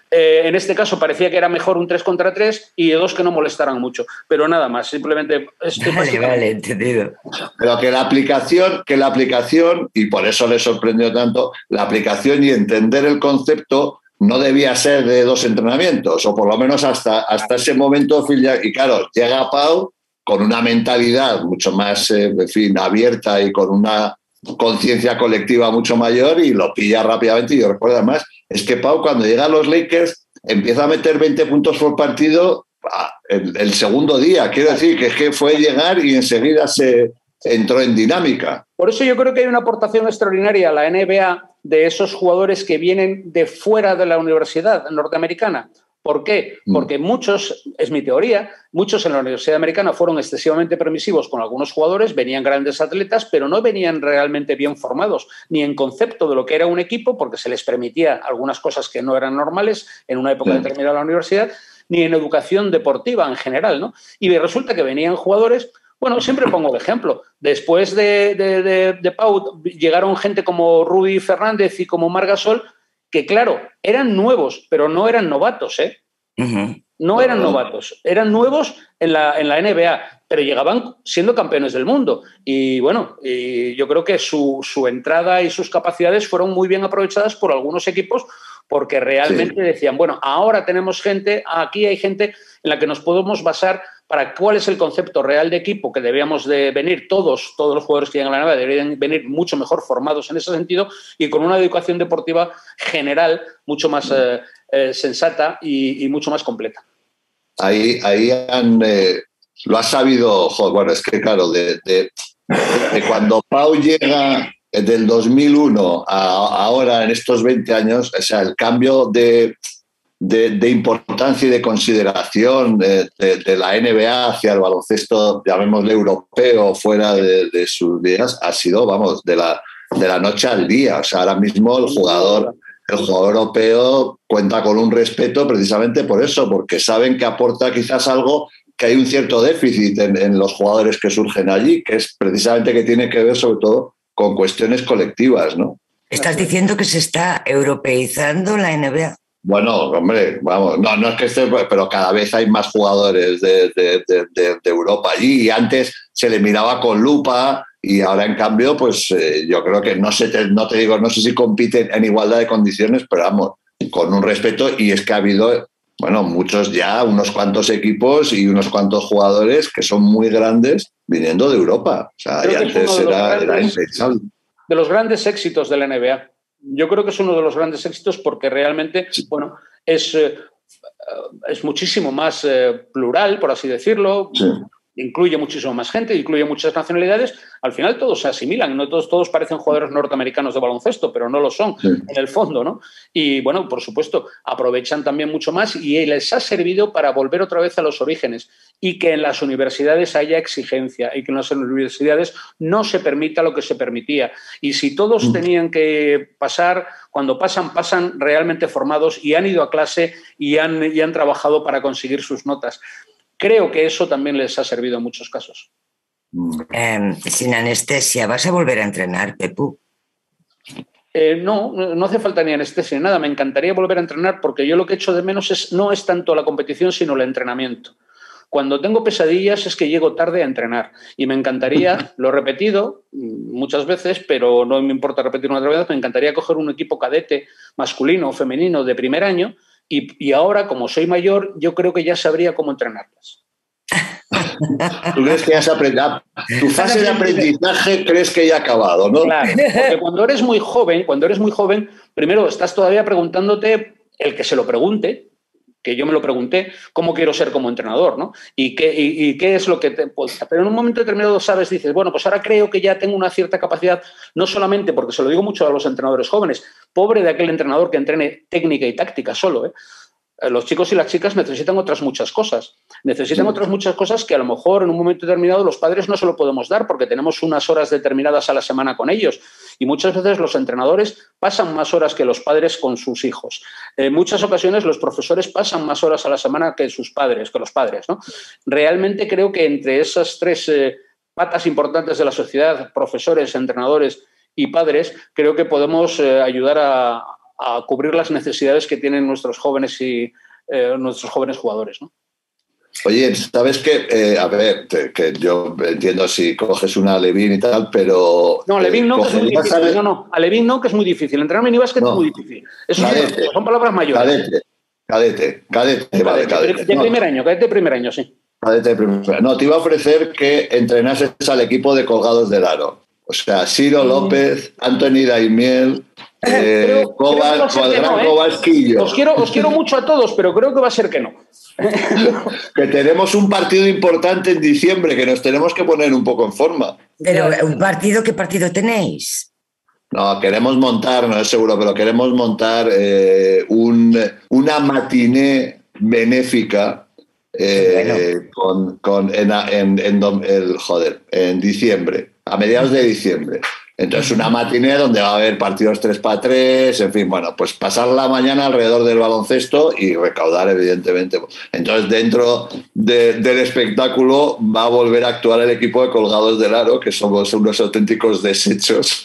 Eh, en este caso parecía que era mejor un tres contra tres y dos que no molestaran mucho, pero nada más, simplemente... Estoy vale, vale, entendido. Pero que la aplicación, que la aplicación, y por eso le sorprendió tanto, la aplicación y entender el concepto no debía ser de dos entrenamientos, o por lo menos hasta, hasta ese momento, y claro, llega Pau con una mentalidad mucho más, eh, en fin, abierta y con una conciencia colectiva mucho mayor y lo pilla rápidamente. Y yo recuerdo además, es que Pau cuando llega a los Lakers empieza a meter veinte puntos por partido el, el segundo día. Quiero decir que es que fue llegar y enseguida se entró en dinámica. Por eso yo creo que hay una aportación extraordinaria a la N B A de esos jugadores que vienen de fuera de la universidad norteamericana. ¿Por qué? Porque muchos, es mi teoría, muchos en la Universidad Americana fueron excesivamente permisivos con algunos jugadores, venían grandes atletas, pero no venían realmente bien formados, ni en concepto de lo que era un equipo, porque se les permitía algunas cosas que no eran normales en una época sí. determinada de la universidad, ni en educación deportiva en general, ¿no? Y resulta que venían jugadores... Bueno, siempre pongo el ejemplo. Después de, de, de, de Pau llegaron gente como Rudy Fernández y como Marc Gasol, que claro, eran nuevos, pero no eran novatos, ¿eh? Uh-huh. No eran novatos, eran nuevos en la, en la N B A, pero llegaban siendo campeones del mundo. Y bueno, y yo creo que su, su entrada y sus capacidades fueron muy bien aprovechadas por algunos equipos porque realmente sí. decían, bueno, ahora tenemos gente, aquí hay gente en la que nos podemos basar para cuál es el concepto real de equipo que debíamos de venir todos, todos los jugadores que llegan a la N B A deberían venir mucho mejor formados en ese sentido y con una educación deportiva general mucho más eh, eh, sensata y, y mucho más completa. Ahí, ahí han, eh, lo ha sabido, joder, bueno, es que claro, de, de, de cuando Pau llega del dos mil uno a ahora en estos veinte años, o sea, el cambio de... De, de importancia y de consideración de, de, de la N B A hacia el baloncesto, llamémosle europeo, fuera de, de sus días, ha sido, vamos, de la, de la noche al día. O sea, ahora mismo el jugador, el jugador europeo cuenta con un respeto precisamente por eso, porque saben que aporta quizás algo que hay un cierto déficit en, en los jugadores que surgen allí, que es precisamente que tiene que ver sobre todo con cuestiones colectivas, ¿no? ¿Estás diciendo que se está europeizando la N B A? Bueno, hombre, vamos, no, no es que esté, pero cada vez hay más jugadores de, de, de, de, de Europa allí y antes se le miraba con lupa y ahora en cambio, pues eh, yo creo que no sé, te, no te digo, no sé si compiten en igualdad de condiciones, pero vamos, con un respeto y es que ha habido, bueno, muchos ya, unos cuantos equipos y unos cuantos jugadores que son muy grandes viniendo de Europa. O sea, y antes era, era impensable. De los grandes éxitos de la N B A. Yo creo que es uno de los grandes éxitos porque realmente, sí. bueno, es, eh, es muchísimo más eh, plural, por así decirlo. Sí. Incluye muchísimo más gente, incluye muchas nacionalidades. Al final todos se asimilan, no todos, todos parecen jugadores norteamericanos de baloncesto, pero no lo son sí. en el fondo, ¿no? Y bueno, por supuesto, aprovechan también mucho más y les ha servido para volver otra vez a los orígenes y que en las universidades haya exigencia y que en las universidades no se permita lo que se permitía. Y si todos tenían que pasar, cuando pasan, pasan realmente formados y han ido a clase y han, y han trabajado para conseguir sus notas. Creo que eso también les ha servido en muchos casos. Eh, sin anestesia, ¿vas a volver a entrenar, Pepu? Eh, no, no hace falta ni anestesia ni nada. Me encantaría volver a entrenar porque yo lo que echo de menos es, no es tanto la competición, sino el entrenamiento. Cuando tengo pesadillas es que llego tarde a entrenar y me encantaría, lo he repetido muchas veces, pero no me importa repetirlo otra vez, me encantaría coger un equipo cadete masculino o femenino de primer año y, y ahora, como soy mayor, yo creo que ya sabría cómo entrenarlas. ¿Tú crees que ya has aprendido? Tu fase de aprendizaje crees que ya ha acabado, ¿no? Claro, porque cuando eres muy joven, cuando eres muy joven, primero estás todavía preguntándote, el que se lo pregunte, que yo me lo pregunté, cómo quiero ser como entrenador, ¿no? Y qué, y, y qué es lo que... Te, pues, pero en un momento determinado sabes, dices, bueno, pues ahora creo que ya tengo una cierta capacidad, no solamente porque se lo digo mucho a los entrenadores jóvenes, pobre de aquel entrenador que entrene técnica y táctica solo, ¿eh? Los chicos y las chicas necesitan otras muchas cosas. Necesitan sí. otras muchas cosas que a lo mejor en un momento determinado los padres no se lo podemos dar porque tenemos unas horas determinadas a la semana con ellos. Y muchas veces los entrenadores pasan más horas que los padres con sus hijos. En muchas ocasiones los profesores pasan más horas a la semana que sus padres, que los padres, ¿no? Realmente creo que entre esas tres eh, patas importantes de la sociedad, profesores, entrenadores y padres, creo que podemos eh, ayudar a a cubrir las necesidades que tienen nuestros jóvenes y eh, nuestros jóvenes jugadores, ¿no? Oye, ¿sabes qué? Eh, a ver, te, que yo entiendo si coges una Alevín y tal, pero... No, Alevín eh, no, que es muy difícil. ¿sabes? No, no, Alevín no, que es muy difícil. Entrenar minibásquet no, es muy difícil. Eso cadete, son, son palabras mayores. Cadete, cadete, cadete, cadete vale, cadete. De no, primer año, cadete de primer año, sí. Cadete de primer año. No, te iba a ofrecer que entrenases al equipo de colgados del aro. O sea, Ciro López, Anthony Daimiel, eh, Cobal, Cuadrán, Cobalsquillo. Os quiero, os quiero mucho a todos, pero creo que va a ser que no. Que tenemos un partido importante en diciembre, que nos tenemos que poner un poco en forma. Pero, ¿un partido? ¿Qué partido tenéis? No, queremos montar, no es seguro, pero queremos montar eh, un, una matiné benéfica eh, bueno. con, con, en, en, en, el, joder, en diciembre, a mediados de diciembre. Entonces, una matiné donde va a haber partidos tres para tres, en fin, bueno, pues pasar la mañana alrededor del baloncesto y recaudar, evidentemente. Entonces, dentro de, del espectáculo va a volver a actuar el equipo de colgados del aro, que somos unos auténticos desechos.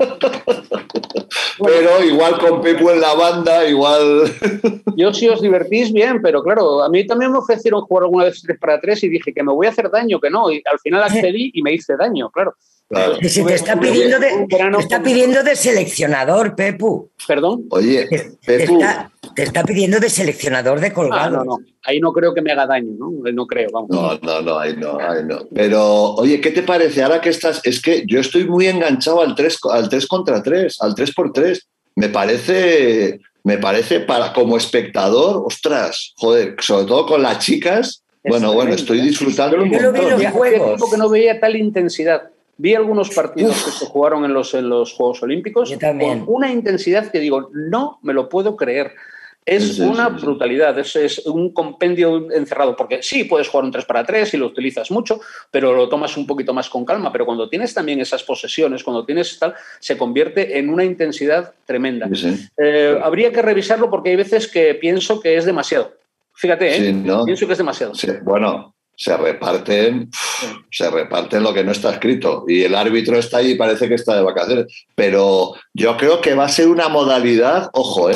Pero igual con Pepu en la banda, igual... Yo si os divertís bien, pero claro, a mí también me ofrecieron jugar alguna vez tres para tres y dije que me voy a hacer daño, que no, y al final accedí y me hice daño, claro. Claro. Si te está pidiendo de, te está pidiendo de seleccionador, Pepu. ¿Perdón? Oye, te, Pepu. Te está, te está pidiendo de seleccionador de colgados. Ah, no, no. Ahí no creo que me haga daño, ¿no? No creo, vamos. No, no, no, ahí no, ahí no. Pero, oye, ¿qué te parece? Ahora que estás... Es que yo estoy muy enganchado al tres, al tres contra tres, al tres por tres. Me parece... Me parece para como espectador, ostras, joder, sobre todo con las chicas. Es bueno, bueno, estoy disfrutando un montón. Yo lo vi en los juegos. Porque no veía tal intensidad. Vi algunos partidos Uf. que se jugaron en los, en los Juegos Olímpicos con una intensidad que digo, no me lo puedo creer. Es sí, sí, una sí, brutalidad, es, es un compendio encerrado, porque sí, puedes jugar un tres para tres y lo utilizas mucho, pero lo tomas un poquito más con calma, pero cuando tienes también esas posesiones, cuando tienes tal, se convierte en una intensidad tremenda. Sí, sí. Eh, habría que revisarlo porque hay veces que pienso que es demasiado. Fíjate, ¿eh? Sí, ¿no? Pienso que es demasiado. Sí, bueno... se reparten, sí. se reparten lo que no está escrito y el árbitro está ahí y parece que está de vacaciones, pero yo creo que va a ser una modalidad, ojo, eh,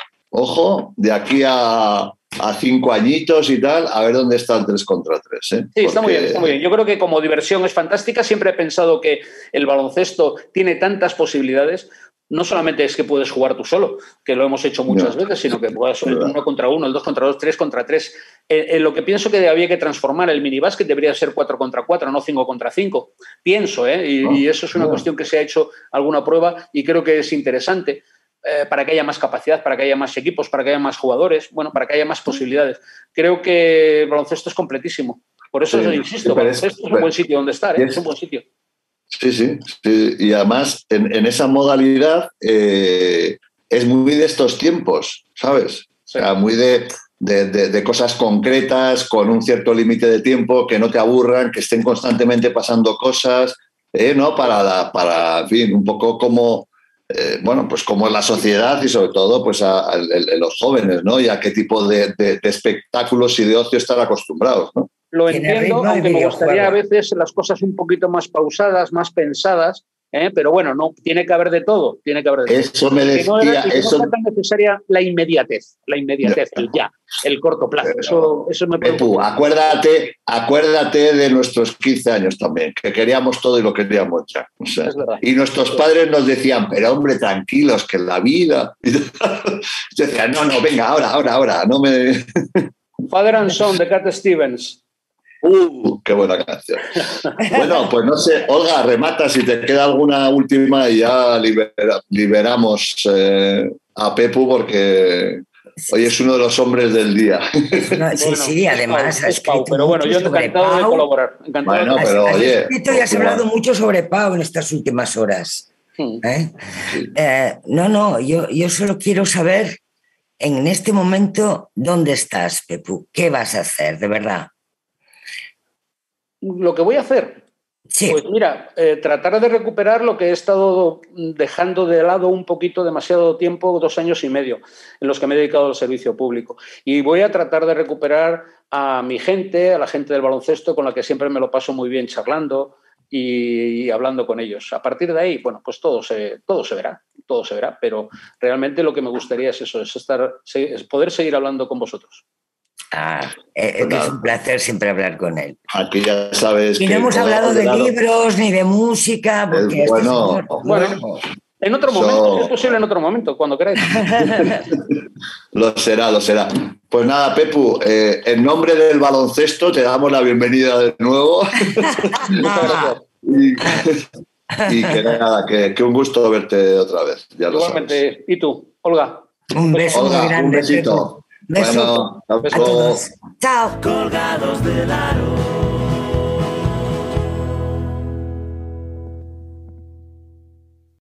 ojo, de aquí a, a cinco añitos y tal, a ver dónde está el tres contra tres. ¿eh? Sí, Porque... está muy bien, está muy bien. Yo creo que como diversión es fantástica, siempre he pensado que el baloncesto tiene tantas posibilidades. No solamente es que puedes jugar tú solo, que lo hemos hecho muchas no. veces, sino que puedes el uno contra uno, el dos contra dos, tres contra tres. Eh, eh, lo que pienso que había que transformar el minibásquet debería ser cuatro contra cuatro, no cinco contra cinco. Pienso, ¿eh? Y, no. y eso es una no. cuestión que se ha hecho alguna prueba y creo que es interesante eh, para que haya más capacidad, para que haya más equipos, para que haya más jugadores, bueno, para que haya más posibilidades. Creo que el baloncesto es completísimo. Por eso sí, insisto, el baloncesto es, es un buen sitio donde estar, ¿eh? Es un buen sitio. Sí, sí, sí, y además en, en esa modalidad eh, es muy de estos tiempos, ¿sabes? Sí. O sea, muy de, de, de, de cosas concretas, con un cierto límite de tiempo, que no te aburran, que estén constantemente pasando cosas, eh, ¿no? Para, la, para, en fin, un poco como, eh, bueno, pues como la sociedad y sobre todo pues a, a, a los jóvenes, ¿no? Y a qué tipo de, de, de espectáculos y de ocio estar acostumbrados, ¿no? Lo entiendo, aunque me gustaría a veces las cosas un poquito más pausadas, más pensadas, ¿eh? Pero bueno, no, tiene que haber de todo, tiene que haber de eso todo. Me decía, no era, eso... no es tan necesaria la inmediatez, la inmediatez, el ya, el corto plazo. Eso, eso me Pepu, acuérdate, acuérdate de nuestros quince años también, que queríamos todo y lo queríamos ya. O sea, y nuestros padres nos decían, pero hombre, tranquilos, que en la vida... Y yo decía, no, no, venga, ahora, ahora, ahora, no me... Father and Son, de Cat Stevens. ¡Uh! ¡Qué buena canción! Bueno, pues no sé, Olga, remata si te queda alguna última y ya libera, liberamos eh, a Pepu porque hoy es uno de los hombres del día. No, sí, bueno, sí, además Pau, ha escrito Pero bueno, yo encantado Pau. de colaborar. Encantado bueno, has, pero has oye... escrito y has hablado mucho sobre Pau en estas últimas horas. Sí. ¿Eh? Sí. Eh, no, no, yo, yo solo quiero saber en este momento dónde estás, Pepu. ¿Qué vas a hacer, de verdad? Lo que voy a hacer, sí. pues mira, eh, tratar de recuperar lo que he estado dejando de lado un poquito demasiado tiempo, dos años y medio, en los que me he dedicado al servicio público. Y voy a tratar de recuperar a mi gente, a la gente del baloncesto, con la que siempre me lo paso muy bien charlando y, y hablando con ellos. A partir de ahí, bueno, pues todo se, todo se verá, todo se verá, pero realmente lo que me gustaría es eso, es, estar, es poder seguir hablando con vosotros. Ah, eh, que es un placer siempre hablar con él. Aquí ya sabes. Y no que hemos hablado de libros ni de música, porque es bueno, este señor, bueno, bueno. En otro momento, so... si es posible en otro momento, cuando queráis. Lo será, lo será. Pues nada, Pepu, eh, en nombre del baloncesto te damos la bienvenida de nuevo. y, y que nada, que, que un gusto verte otra vez. Ya Igualmente, lo sabes. ¿Y tú, Olga? Un beso Olga, muy grande. un besito. Pepu. Beso bueno, a todos. Chao. Colgados del aro.